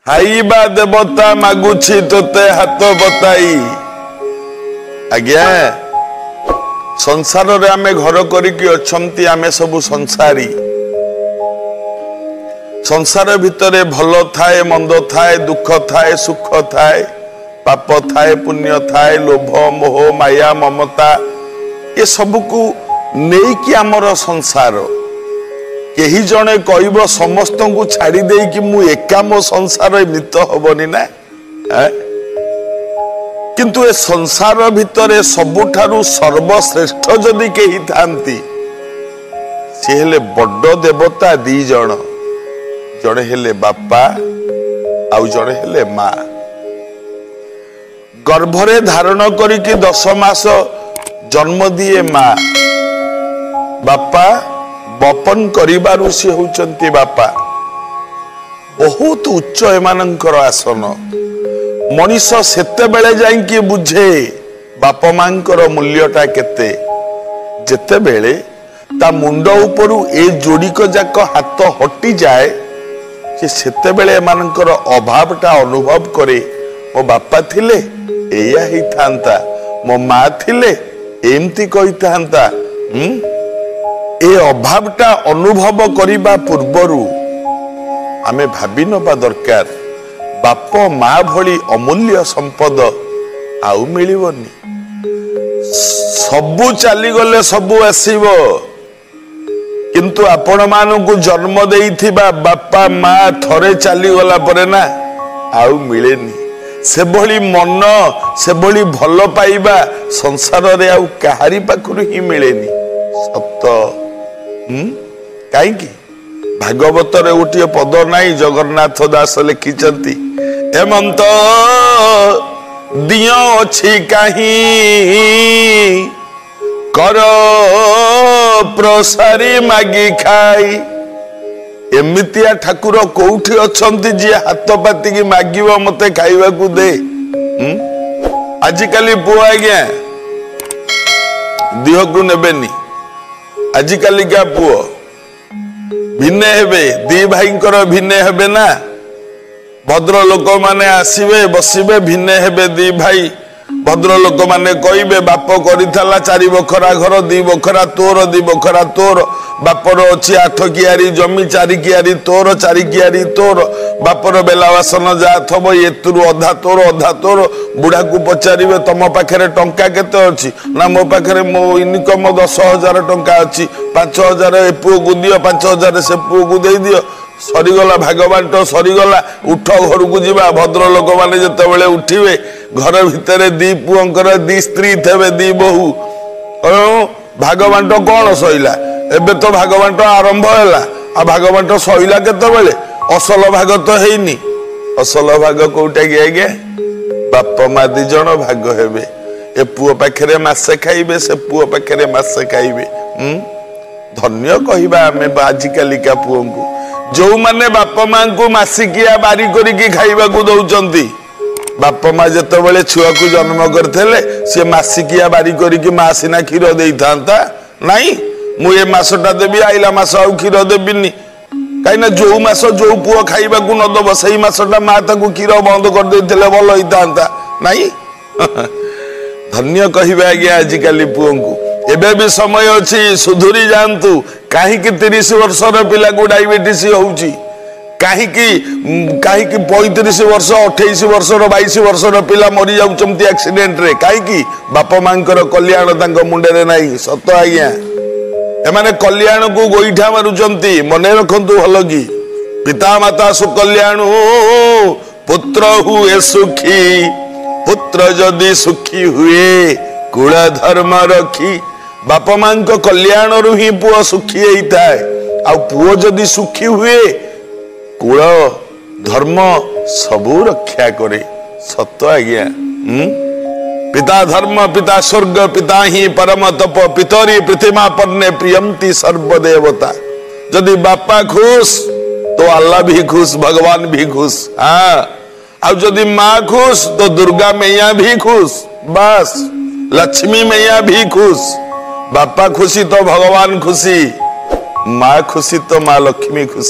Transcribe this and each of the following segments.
हाइबा देवता मागुछि तोते हाथ बताई। आज्ञा संसार रे आमे घर करिकी अछंती आमे सब संसारी। संसार भितरे भल थाए मंद थाए दुख थाए सुख थाए पाप थाए पुण्य थाए लोभ मोह माया ममता ये सबको नहीं कि आमर संसार कही जड़े कह समस्त को छाड़ी दे कि मु एका मो संसार मित हबनी ना किंतु ए संसार भितरे सबुठारु सर्वश्रेष्ठ जदि कही थांती सी हेले बड़ देवता दी जण जड़े हेले बापा आउ जड़े हेले माँ गर्भरे धारण करिकी 10 मास जन्म दिए माँ बापा बपन करिबारु से होचंती बापा बहुत उच्च एमानंकर आसन मनीष सेते बेले जाइकी बुझे बापा मांकर मूल्यटा केते जेते बेले ता मुंड उपरु ए जोड़िक जाक हाथ हटि जाए सेते बेले एमानंकर अभावटा अनुभव करे मो बापा थिले एया ही थांता मो माँ थिले एमती कही थांता ए अभावटा अनुभव करिबा पूर्वरु आमे भाबी नबा दरकार बाप माँ भली अमूल्य संपद आउ मिलिबनी सबु चली गले सबु आसीबो किंतु आपण मानकु जन्म देइथिबा बापा माँ थरे चली गला परे ना आउ मिलेनी से भली मन से भली भल पाइबा संसार रे आउ कहारी पाखरु ही मिलेनी सत्य कहीं भागवत रे गोटे पद नाई जगन्नाथ दास लिखिचंती हेमंत दियो अछि कहीं कर प्रसारी मागी खाई एमितिया ठाकुर कोठी अछंती जी हाथ पाती की मागिव मते खाइबा को दे आजिकाली पुआ आज्ञा दिह को नेबेनी आजिकाली क्या पुओ भिन्ने हेबे दी भाईंकर भिन्ने हेबे ना भद्र लोक माने आसीबे बसिबे भिन्ने हेबे दी भाई भद्र लोक माने कहिबे बाप करिथला 4 बखरा घर 2 बखरा तोर 2 बखरा तोर बापर अछि 8 कियारी जमी 4 कियारी तोर 4 कियारी तोर बापर बेला बासन जा थबो एतुरु अधा तोर बुढ़ा को पचारिबे तम पाखरे टंका केते अछि ना मो पाखरे मो इनकम 10,000 टंका अछि 5,000 ए पुओ को दियो 5,000 से पुओ को दे दियो सरीगला भागवांट सरीगला उठ घर को जीवा भद्र लोक माने जते बेले उठिबे घर भितरे 2 पुओंकर 2 स्त्री थेबे 2 बहु भागवांट कौन सईला एबे तो भागवांट आरंभ हैला आ भागवांट सईला केते बेले असल भाग तो हेनी असल भाग कोटा गया गया बाप माँ 2 जण भाग हेबे ए पुओ पाखरे मासे खाइबे से पुओ पाखरे मासे खाइबे धन्य कहिबा आमे आजिकाली का पुओ को जो माने बाप माँ को मासिकिया बारी करिकी खाइबा को दउचंती बाप माँ जते बेले छुआ को जन्म करथेले से मासिकिया बारी करिकी माँ सिना क्षीर देई थांता नाही मु ए मासटा देबी आइला मास आउ क्षीर देबिनी कहीं जो मास जो पुओ खाइबा को न दब सही मासटा माँ ताकू क्षीर बंद कर देथिले भल होई थांता नाही धन्य कहिबा आज्ञा आजिकाली पुओ को एबे भी समय अच्छी सुधुरी जानतु कहीं 30 वर्षर पिला को डायबिटीज होउची कहीं 35 वर्ष 28 वर्षर 22 वर्षर पिला मरी जाउचंती एक्सीडेंट रे कहीं बाप मांकर कल्याण तांको मुंडे रे नाही सत आज्ञा एमाने कल्याण को गोईठा मारुचंती मने रखंतु भल की पिता माता सुकल्याण पुत्र हुए सुखी पुत्र जदि सुखी हुए कुल धर्म रखी बाप मां को कल्याण रु ही पुओ सुखी होता है आ पुओ जदि सुखी हुए कुल धर्म सबू रक्षा करे सत आज्ञा पिता धर्म पिता स्वर्ग पिता ही परम तप पितरी प्रतिमा परने प्रियंती सर्वदेवता जदि बापा खुश तो अल्लाह भी खुश भगवान भी खुश हाँ आ जदि माँ खुश तो दुर्गा मैया भी खुश बस लक्ष्मी मैया भी खुश बापा खुशी तो भगवान खुशी माँ खुशी तो माँ लक्ष्मी खुशी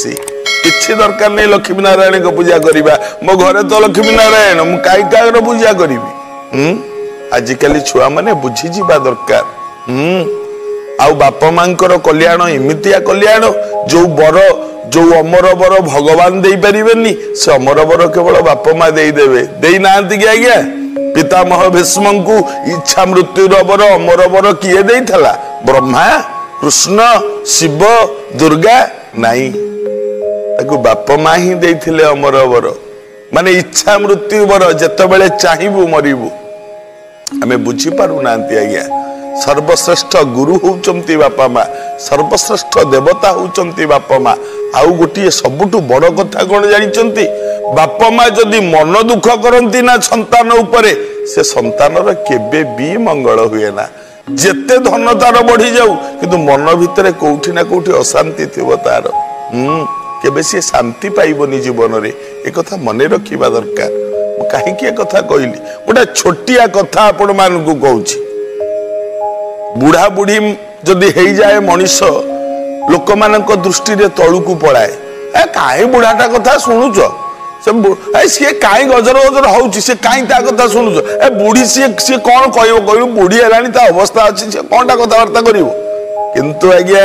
किछि दरकार नहीं लक्ष्मी नारायण को पूजा करिबा मो घरे तो लक्ष्मी नारायण मु काई कागर पूजा करिबी आजिकली छुआ माने बुझी जीवा दरकार आउ बापा मांकर कल्याण इमितिया कल्याण जो बर जो अमर बर भगवान दे परिबेनी से अमर बर केवल बापा मां दे देबे देई नांती कि आज्ञा पितामह भीष्म को इच्छा मृत्युर बर अमर बर किए देइथला ब्रह्मा कृष्ण शिव दुर्गा नहीं ताकू बापा मां ही देइथिले अमर बर माने इच्छा मृत्यु बर जेतेबेले चाहिबू मरिबू आमे बुझी पारु नांती आज्ञा सर्वश्रेष्ठ गुरु होउचंती बापा मां सर्वश्रेष्ठ देवता होउचंती बापा मां आउ गोटे सबुठु बड़ कथा कोन जानिचंती बापा मां जदि मन दुख करंती ना संतान उपरे से संतानर केबे भी मंगल हुए ना जेते धन तार बढ़ी जाऊ किंतु मन भितरे कोठी ना कोठी अशांति थिबो तार केबे से शांति पाइबनी जीवन रे ए कथा मने रखिबा दरकार कहीं की कथा कहली गोटे छोटिया कथा आपण मान को कहूची बुढ़ा बुढ़ी जदि हो जाए मनीष लोक मान दृष्टि तलू को पलाए ए कहीं बुढ़ाटा कथा शुणुच सी कहीं गजर गजर हो कहीं कथा शुणुच ए बुढ़ी सी कौन कह बुढ़ी है अवस्था अच्छी सी कौन कथबार्ता कर किंतु आज्ञा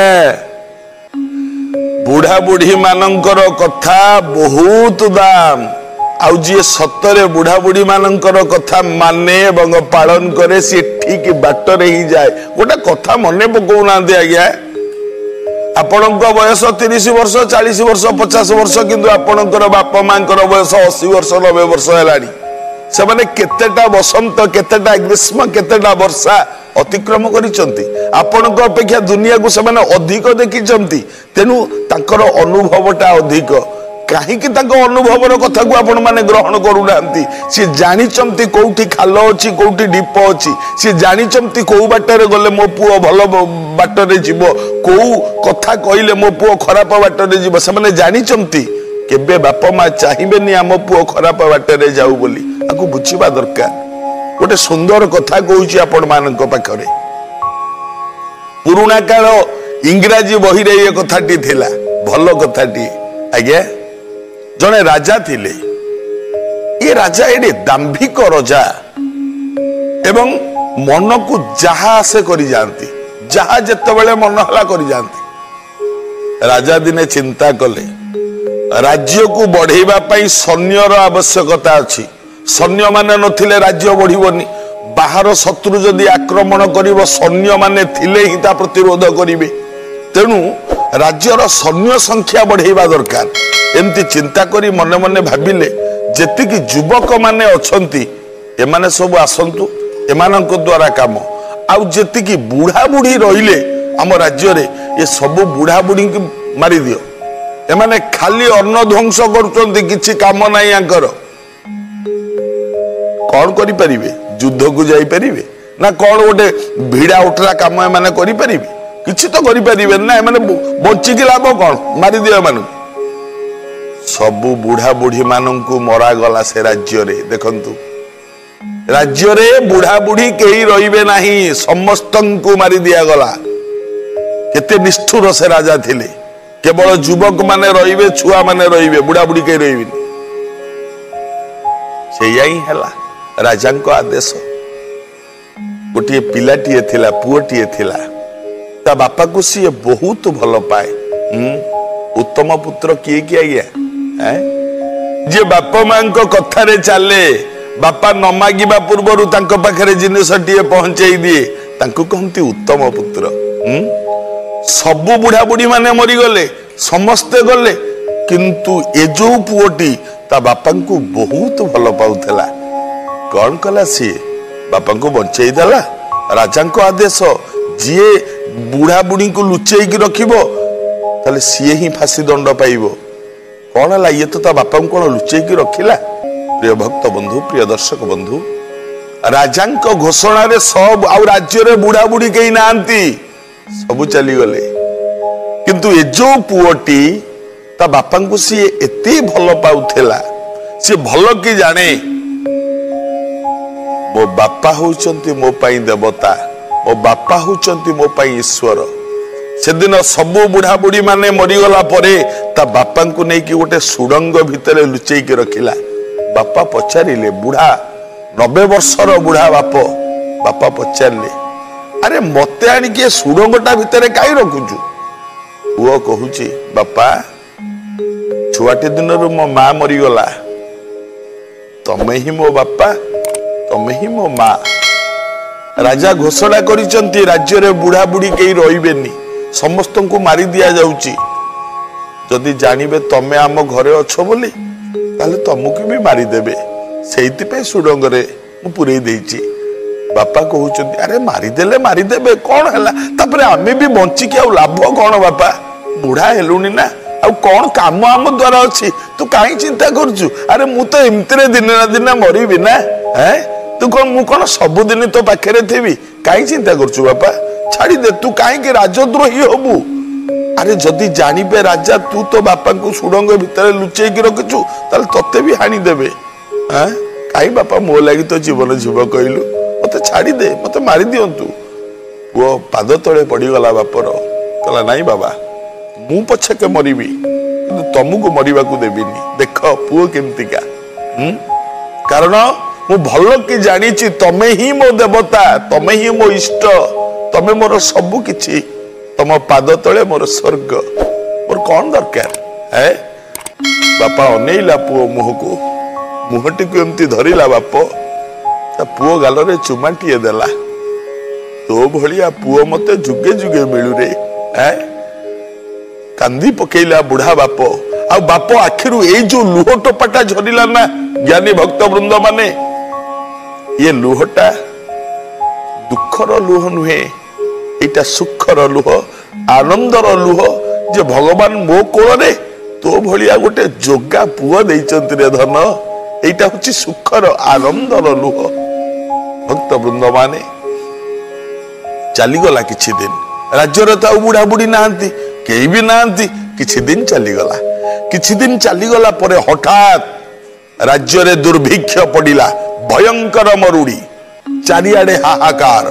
बुढ़ा बुढ़ी मानकर कथा बहुत दाम आउ जी सतरे बुढ़ा बुढ़ी मानकर कथा माने एवं पालन करे सी ठीक बाटरे ही जाए गोटे कथा मने पकौना आज्ञा आपणक बयस 30 वर्ष 40 वर्ष 50 वर्ष किंतु आपणकर बापा मांकर बयस 80 वर्ष 90 वर्ष हेलानी से माने केतेटा बसंत केतेटा ग्रीष्म केतेटा वर्षा अतिक्रम करिसंती आपणक अपेक्षा दुनिया को से माने अधिक देखिसंती तेनु ताकर अनुभवटा अधिक कहीं अनुभव कथा को आपण माने ग्रहण करूना सी जानी कौटी खाल अच्छी कौटी ढीप अच्छी सी जानी कौ बाटर गले मो पुओ भल बाटर जीव कौ कथा कहले मो पुओ खराब बाटर जीव से जानी केबे बापा माँ चाहिए आम पुओ खराब बाटर जाऊ बोली आपको बुझा दरकार गोटे सुंदर कथा कहूँ आपण मान पाखरे पुराणा काल इंग्राजी बही रे ये कथाटी थिला भल कथाटी आज्ञा जने राजा थिले ये राजा एडे दाम्भिक राजा एवं मन को जहा से करी जानती जहा जेतेबेले मन हला करी जानती राजा दिने चिंता कले राज्य को बढ़ेबा पई सैन्यर आवश्यकता अछि सैन्य माने नथिले राज्य बढ़िबनी बाहर शत्रु जदि आक्रमण करिवो सैन्य माने थिले ही ता प्रतिरोध करिवे तेनु राज्यर सैन्य संख्या बढ़ेबा दरकार एमती चिंता करी मने मने भाबिले जेतिकी युवक माने अछंती एमाने सब आसंतु एमानक द्वारा काम आउ जेतिकी बुढ़ा बुढ़ी रहिले आम राज्य रे ये सब बुढ़ा बुढ़ी की मारी दियो एमाने खाली अन्न ध्वंस करूचंती किछि काम नाही आंकर कौन करि परिबे युद्ध को जाई परिबे ना कौन गोटे भिड़ा उठला काम एमाने करि परिबे किछि तो करि परिबे ना एमाने बंची के लाभ कौन मारी दियो एमाने सबु बुढ़ा बुढ़ी मानू मरा गला से राज्य रे देखंतु राज्य रे बुढ़ा बुढ़ी कहीं रहिबे नाही समस्त को मारी दिया गला केते निष्ठुर से राजा थिले केवल युवक माने रहिबे छुआ माने रहिबे बुढ़ा बुढ़ी कहीं रहिबे सेया ही हला राजा को आदेश गोटे पिलाटीए थिला पुओटीए थिला ता बापा को सी बहुत भल पाए उत्तम पुत्र किए किया गया जे बापा मां कथारे चले बापा न मागिबा पूर्वर पाखरे जिनसटीए पहुंचे दिए कहती उत्तम पुत्र सबु बुढ़ा बुढ़ी माने मरी गले समस्ते गले किंतु ए जो पुओटी ता बापा को बहुत भल पाउथला कौन कला सी बापा को बंचई देला राजा को आदेश जी बुढ़ा बुढ़ी को लुचई की रखिबो ताले सी ही फांसी दंड पाइबो कौन है ये तो बापा को कौन लुचई की रखिला प्रिय भक्त बंधु प्रिय दर्शक बंधु राजा घोषणा रे सब आउ राज्य रे बुढ़ा बुढ़ी कहीं नांती सबु चली गले किंतु ए जो पुओटी ता बापा को सी एते भल पाउथेला सी भल की जाने मो बापा होउचंती मो पई देवता मो बापा होउचंती मो पई ईश्वर सेदिन सबु बुढ़ा बुढ़ी माने मरीगला परे ता बापा को नहीं गोटे सुड़ंग भितर लुचेक रखिला। बापा पचारे बुढ़ा 90 वर्षर बुढ़ा बापा पचारे अरे मते आणिके सुड़ंगटा भितर कहीं रखुचु। पुओ कहूची बापा छुआटी दिन मो माँ मरीगला तमे ही मो बापा तमे ही मो माँ। राजा घोषणा करिसंती राज्य रे बुढ़ा बुढ़ी कहीं रहिबेनी समस्त को मारी दिया जाउची। जदि जानिबे तमे आम घरे अच्छ बोली ताले तुमको भी मारी देबे सेइति पे सुडंग रे मु पुरई देइची। बापा कहउचंती अरे मारी देबे कोन हला तापरे आमे भी बंची के लाभ कोन बापा बुढ़ा हेलुनी ना आ कोन काम आम द्वारा अछि तू काई चिंता करछु। अरे मु तो एमतिरे दिन ना दिन मरीबी ना हैं तू कोन मु कोन सब दिन तो पाखरे थेबी काई चिंता करछु बापा छाड़ी दे तू काई के राजद्रोही होबू। अरे जदि जानिबे राजा तू तो बापा को सुडंग भितर लुचेई के रखछु ताल तते भी हानि देबे हैं काई बापा मो लागि तो जीवन जीव कहलु मते छाड़ी दे मते मारी दियंतु। वो पाद तळे पड़ी गला बापर कहला नाही बाबा मु पछे के मरीबी किंतु तुमको मरीबा को देबिनी। देख पुओ केमतिका कारण मु भल कि जानिछि तमे ही मो देवता तमे ही मो इष्ट तमे मोर सबु किछि तम पाद तले मोर स्वर्ग मोर कौन दरकार है। बापा अनेइला पुओ मुह को मुहटी को एमती धरिला बाप ता पुओ गाल रे चुमाटिए देला। तो भलिया पुओ मते जुगे जुगे मिलु रे है कांदी पकेइला बुढ़ा बाप आ बाप आखिरु ए जो लुह टोपाटा झरिला ना ज्ञानी भक्त वृंद माने ये लुहटा दुखर लुह नुहे एटा सुखर लुह आनंदर लुह जे भगवान मो कोल रे तो भलिया गोटे जोगा पुओ देइचंती रे धन एटा होची सुखर आनंदर लुह। भक्त वृंद माने चली गला किछि दिन राज्य रे तो बुढ़ा बुढ़ी नांती केही भी नांती किछि दिन चली गला। किछि दिन चली गला परे हठात राज्य रे दुर्भिक्ष पड़िला भयंकर मरुड़ी चारिआडे हाहाकार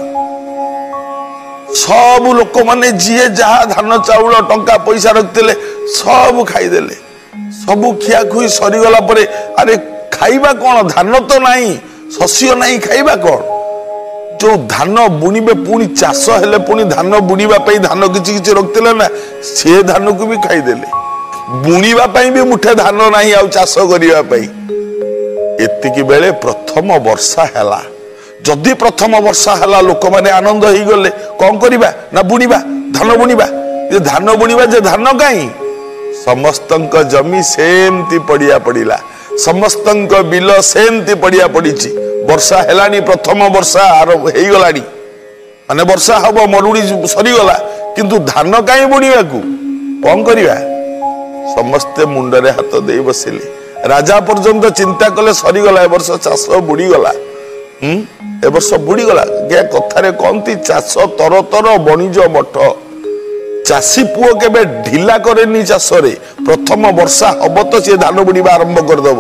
सब लोक माने जिए जहा धान चाउल टंका पैसा रखते सब खाईदेले सब खिया खुई सरीगला परे अरे खाइबा कौन धान तो नहीं शस्य नहीं खाइबा कौन जो धान बुणीबे पुणी चाष हेले पुणी धान बुणीबा पई धान किछि किछि रखते ना से धान को भी खाईदेले बुणीबा पई भी मुठे धान नहीं आ चाष करिबा पई। एतिकी बेले प्रथम वर्षा हैला जदि प्रथम वर्षा हैला लोक माने आनंद ही गले कौन करिबा ना बुणीबा धान बुणीबा ये धान बुणीबा जे धान काई समस्तंक जमी सेमती पड़िया पड़िला समस्तंक बिल सेमती पड़िया पड़ीची। वर्षा हेलानी प्रथम वर्षा आरंभ हेई गलानी माने वर्षा हबो मरुड़ी सरी गला किंतु धान काई बुणीबा को कौन करिबा समस्ते मुंडरे हाथ देई बसिले। राजा पर्यंत चिंता कले सरी गला ए वर्ष चाष बुड़ी गला ए वर्ष बुड़ी गला गे कथारे कहती चाष तर तर बणिज मठ चाषी पुओ केबे ढिला करेनी चाष रे प्रथम वर्षा हब तो से धान बुणीबा आरंभ करदब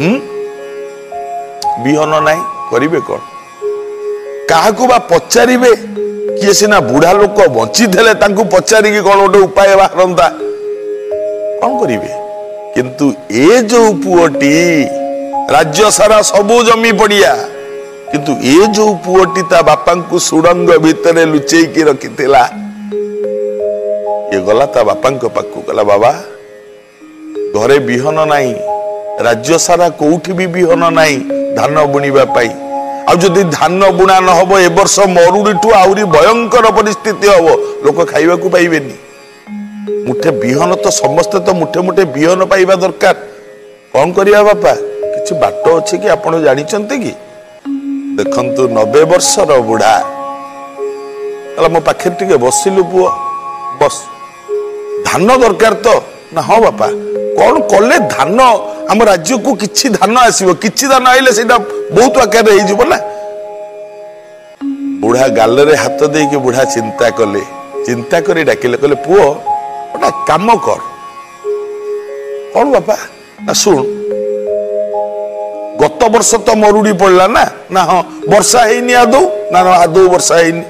बिहन नाई करिबे कोन काहाकू बा पचारिबे किए सिना बुढ़ा लोक बंची देले तांकू पचारि कि कोन गोटे उपाय बाहरंता कौन करिबे किंतु ए जो पुओटी राज्य सारा सबू जमी पड़िया किंतु ए जो पुओटी ता बापा को सुड़ंग भितर लुचेई की रखिथिला ये गला ता बापा पाखु गला बाबा घरे बिहन नाही राज्य सारा कोउठी भी बिहन नाही धान बुणीबा पाई आ जदि धान बुणा न हबो ए वर्ष मरुड़ीठू आउरी भयंकर परिस्थिति हबो लोक खाइबा को पाइबेनी। मुठे बिहन तो समस्ते तो मुठे मुठे बिहन पाइबा दरकार कौन करिया बापा किछि बाट अछि कि आपण जानिचंते कि देखंतु 90 वर्षर बुढ़ा अला मो पाखे टिके बसिलु पुओ बस धान दरकार तो ना हाँ बापा कौन कले धान आम राज्य को किछि धान आसीबो किछि धान आइले सेटा बहुत आकार रे हिजबो ना। बुढ़ा गाल रे हाथ दे के बुढ़ा चिंता करी डाकिले कहले पुओ ओटा काम कर कौन बापा ना सुन गत वर्ष तो मरुड़ी पड़ला ना ना हाँ वर्षा हैनी आदौ ना आदौ वर्षा हैनी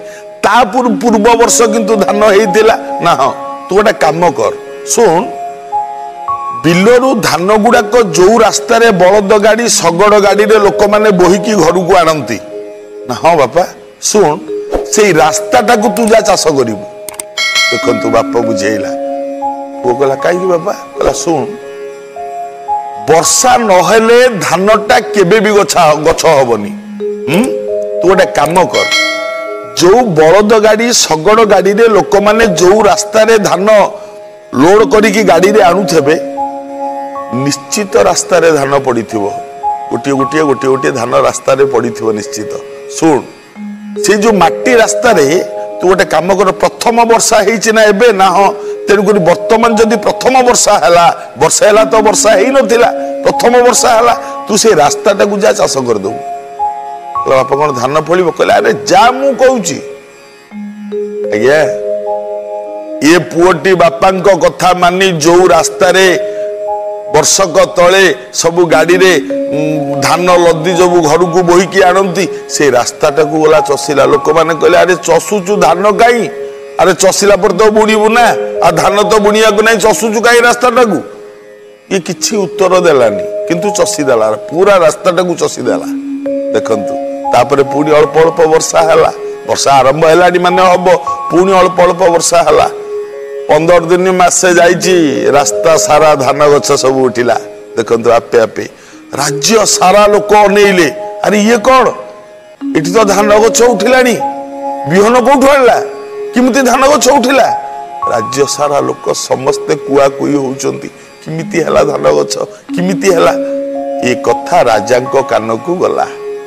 पूर्व वर्ष किंतु धान होइतिला ना। हाँ तू गोटे काम कर सुन बिलरू धान गुड़ाक जो रास्ता रे बलद गाड़ी शगड़ गाड़ी रे लोक माने बोहिकी घर को आनती ना। हाँ बापा सुन से रास्ता को तू जा चाष करू देखु बापा बुझेला पुओ कहला कहीं बापा कहला सुन वर्षा नहेले धानटा केबे भी गछ हबनी। तू गोटे काम कर जो बलद गाड़ी शगड़ गाड़ी रे लोक माने जो रास्ता रे धान लोड करिकी गाड़ी रे आणुथेबे निश्चित रास्ता रे धान पड़ी गोटे गोटे गोटे गोटे धान रास्ता रे पड़ी निश्चित। सुन से जो माटी रास्ता रे तू गोटे काम कर प्रथम वर्षा होइछि ना एबे ना। हाँ तेणुक बर्तमान जदि प्रथम वर्षा है तो वर्षा ही नथिला प्रथम वर्षा है तू से रास्ता टाक जा चाष कर दो। बापा कौन धान फल कहला अरे जा मु कहूची आज्ञा ये पुओटी बापा कथा मानी जो रास्ता रे वर्षक तले सबु गाड़ी रे धान लदी जो घर को बोहिकी आनती से रास्ता टाक गला चषिला लोक मैंने कहले अरे चषुचु धान कहीं अरे चषिला पर तो बुणीबू ना आ धान तो बुणिया को नहीं चषुचु कहीं रास्ता टाक ये किसी उत्तर देलानी किंतु चषिदेला पूरा रास्ता टाक चषिदेला देखंतु तापरे पुणी अल्प अल्प वर्षा है वर्षा आरंभ है माने हम पुणी अल्प अल्प वर्षा है 15 दिन मासे जाइए रास्ता सारा धान गछ सब उठिला देखंतु आपे आपे राज्य सारा लोक अनेइले अरे ये कौन इटी तो धान गछ उठिलानी बिहन कोठु आला किमिति धान गछ उठिला राज्य सारा लोक समस्ते कुआ कुई होउचंती किमिति हला धान गछ किमिति हला ये कथा राजा को कान को गला।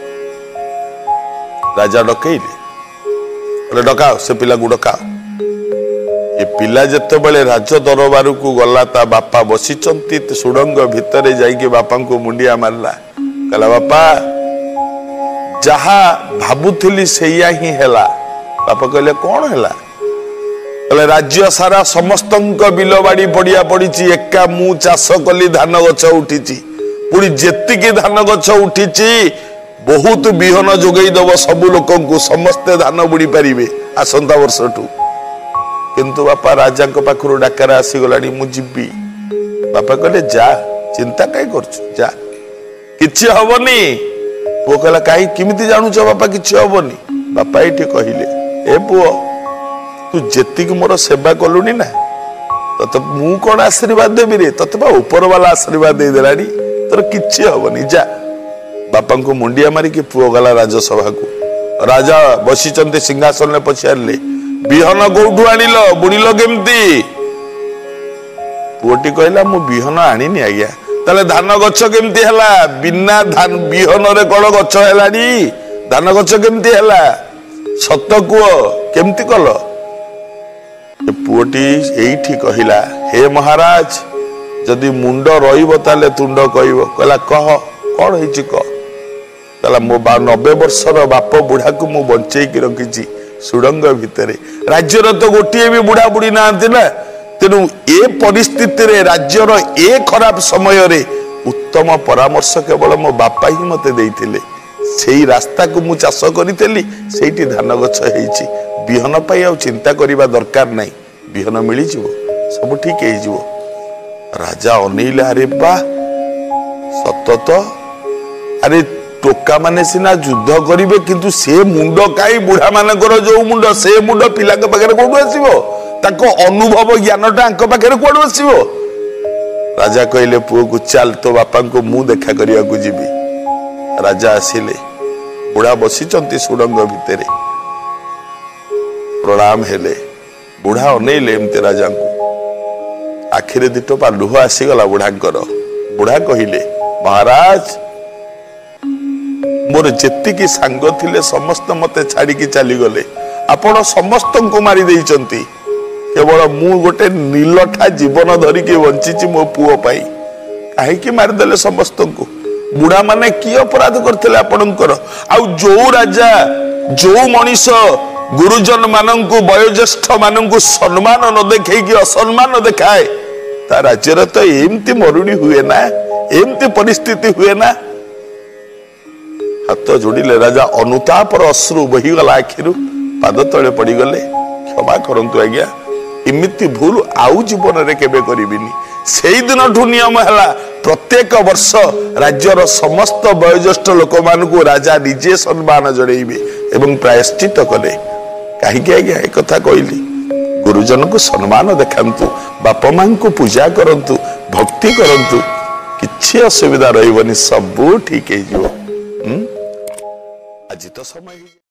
राजा डकैले डकाओ से पिला को डकाओ ये पिला जिते बड़े राज दरबार को गला ता बापा बसीचंती सुड़ंग भितर जाइके बापा को मुंडिया मारला कहला बापा जहा भाबुथिली सेया ही हैला। बापा कहले कौन हैला कहले राज्य सारा समस्त बिल बाड़ी पड़िया पड़ी एका मु चाष कली धान गछ उठी पुणी जेतिकी धान गछ उठी बहुत बिहन जोगई दब सबु लोक समस्ते धान बुड़ी पारे आसंता वर्षठू किंतु बापा राजा पाखु डाकर आसीगला मुझी बापा कहले जा चिंता कहीं कर किछि हबनी। पुओ कहला कहीं किमिति जानुच बापा किछि हबनी। बापा ये कहले ए पुओ तू जेतिक मोर सेवा कलुनी ना तते मु कौन आशीर्वाद देवी रे तते बा ऊपर वाला आशीर्वाद दे देलानी तोर किछि हबनी जा। बापा को मुंडिया मारिकी पुओ गला राजसभा को राजा बसीचंती सिंहासन में पचारे बिहन कोठू आनिल बुणिल केमती पुओटी कहला मु बिहन आनिनी आज्ञा ताले धान गछ केमती हला बिना धान बिहन रे कोन गछ हेलानी धान गछ केमती हला सत कुओ केमती कल ए पुओटी एठी कहला हे महाराज जदि मुंड रहिबो ताले तुंड कहइबो कहला कह कौन होइछि कह कहला मो 90 वर्षर बाप बुढ़ा को मु बंचेकी रखी सुड़ंग भितर राज्यर तो गोटे भी बुढ़ा बुढ़ी ना तेणु ए परिस्थिति रे राज्यर ए खराब समय रे उत्तम परामर्श केवल मो बापा ही मते देइथिले सेही रास्ता को मु चाष करितेली सेठी धान गछ हेइछि बिहन पाई आ चिंता करिबा दरकार नाही बिहन मिली जिवो सब ठीक हे जिवो। राजा अनिल अरे बा सतत अरे टोका माने सिना युद्ध करिवे किंतु से मुंड काई बुढ़ा मानकर जो मुंड से मुंड पिला के पाखरे कोठु आसीबो ताको अनुभव ज्ञानटा अंक पाखरे कोठु आसीबो। राजा कहले पुओ को चल तो बापा को मु देखा करिया को जीवी। राजा आसिले बुढ़ा बसीचंती सुड़ंग भितर प्रणाम हेले बुढ़ा अनेइले एमते राजा को आखिरे दिटोपा लुह आसीगला बुढ़ांकर। बुढ़ा कहले महाराज मोर जेतिकी सांग थिले समस्त मते छाड़ी की चली गले आपण समस्त को मारी देइचंती केवल मु गोटे नीलठा जीवन धरिकी बंचीची मो पुओ पाई काहे की मार देले समस्त को। बुढ़ा माने की अपराध करथिले आपणकर आ जो राजा जो मनीष गुरुजन मानंकु वयोज्येष्ठ मानंकु सम्मान न देखे कि असम्मान देखाए ता राज्य तो एमती मरुड़ी हुए ना एमती परिस्थिति हुए ना। हाथ जोड़िले राजा अनुतापर अश्रु बहीगला आखिरु पाद तले पड़गले क्षमा करंतु आज्ञा इमिति भूल आउ जीवन रे केबे करिबिनी सेई दिन ठु नियम हैला प्रत्येक वर्ष राज्यर समस्त वयोज्येष्ठ लोक मानकु राजा निजे सम्मान जणैबे एवं प्रायश्चित करे कहीं आज्ञा एक कथा कहली गुरुजन को सम्मान देखांतु बापा मां को पूजा करंतु भक्ति करंतु किछि असुविधा रहिबनी सब ठीक हे जो आज तो समय